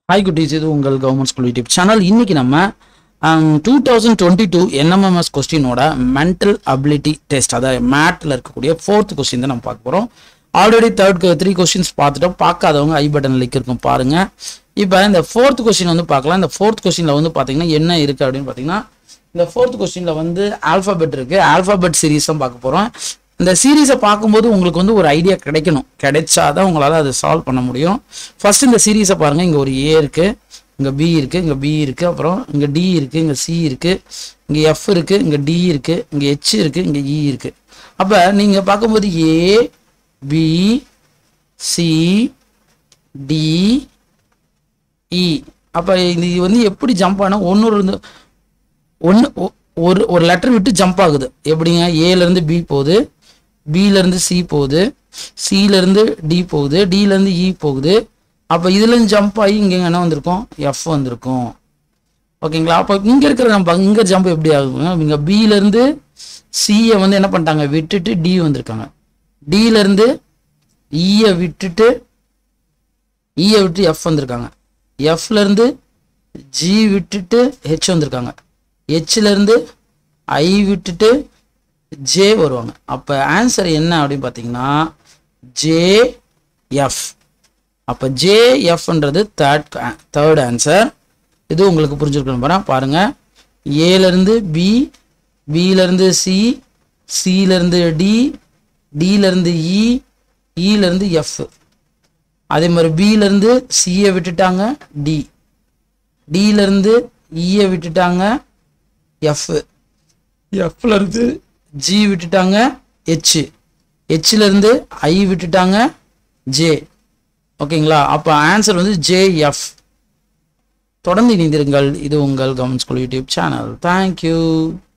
Hi குட்டீஸ், இது உங்கள் கவர்மெண்ட் ஸ்கூல் யூடியூப் சேனல். இன்னைக்கு நம்ம 2022 NMMS கொஸ்டினோட மென்டல் அபிலிட்டி டெஸ்ட், அதாவது மேட்ல இருக்கக்கூடிய 4th கொஸ்டின் தான் நம்ம பார்க்க போறோம். ஆல்ரெடி 3 கொஸ்டின்ஸ் பார்த்துட்டோம். பார்க்காதவங்க ஐ பட்டன் லிங்க் இருக்கும் பாருங்க. இப்போ இந்த 4th கொஸ்டின் வந்து பார்க்கலாம். இந்த 4th கொஸ்டின்ல வந்து பார்த்தீங்கன்னா என்ன இருக்கு அப்படின்னு பார்த்தீங்கன்னா, இந்த 4th கொஸ்டின்ல வந்து ஆல்பாபெட் இருக்கு. ஆல்பாபெட் சீரீஸ் தான் பார்க்க போறோம். இந்த சீரீஸை பார்க்கும்போது உங்களுக்கு வந்து ஒரு ஐடியா கிடைச்சாதான் உங்களால் அதை சால்வ் பண்ண முடியும். ஃபர்ஸ்ட் இந்த சீரீஸை பாருங்க. இங்கே ஒரு ஏ இருக்கு, இங்கே பி இருக்கு, இங்கே பி இருக்கு, அப்புறம் இங்கே டி இருக்கு, இங்கே சி இருக்கு, இங்கே எஃப் இருக்கு, இங்கே டி இருக்கு, இங்கே ஹெச் இருக்கு, இங்கே இ இருக்கு. அப்போ நீங்கள் பார்க்கும்போது A B C D E. அப்போ இது வந்து எப்படி ஜம்ப் ஆனால் ஒரு லெட்டர் விட்டு ஜம்ப் ஆகுது. எப்படிங்க? ஏலேருந்து பி போகுது, பிலேருந்து சி போகுது, சிலேருந்து டி போகுது, டிலேருந்து இ போகுது. அப்போ இதுலேருந்து ஜம்ப் ஆகி இங்கே என்ன வந்திருக்கும்? எஃப் வந்திருக்கும். ஓகேங்களா? அப்போ இங்கே இருக்கிற நம்ம இங்கே ஜம்ப் எப்படி ஆகுங்க? இங்கே பிலேருந்து சியை வந்து என்ன பண்ணிட்டாங்க? விட்டுட்டு டி வந்திருக்காங்க. டிலேருந்து இயை விட்டு எஃப் வந்திருக்காங்க. எஃப்லேருந்து ஜி விட்டுட்டு ஹெச் வந்திருக்காங்க. ஹெச்லேருந்து ஐ விட்டுட்டு ஜே வருவாங்க. அப்போ ஆன்சர் என்ன அப்படின்னு பார்த்தீங்கன்னா ஜேஎஃப். அப்போ ஜேஎஃப்ன்றது தேர்ட் ஆன்சர். இது உங்களுக்கு புரிஞ்சுருக்கணும் பாருங்க. ஏலேருந்து பி, பிலேருந்து சி, சிலேருந்து டி, டிலேருந்து இ, இலேருந்து எஃப். அதே மாதிரி பிலேருந்து சியை விட்டுட்டாங்க டி, டிலேருந்து இயை விட்டுட்டாங்க எஃப், எஃப்லேருந்து ஜி விட்டுட்டாங்க ஹெச், ஹெச்லேருந்து ஐ விட்டுட்டாங்க ஜே. ஓகேங்களா? அப்போ ஆன்சர் வந்து ஜேஎஃப். தொடர்ந்து இணைந்திருங்கள். இது உங்கள் government school YouTube channel. Thank you.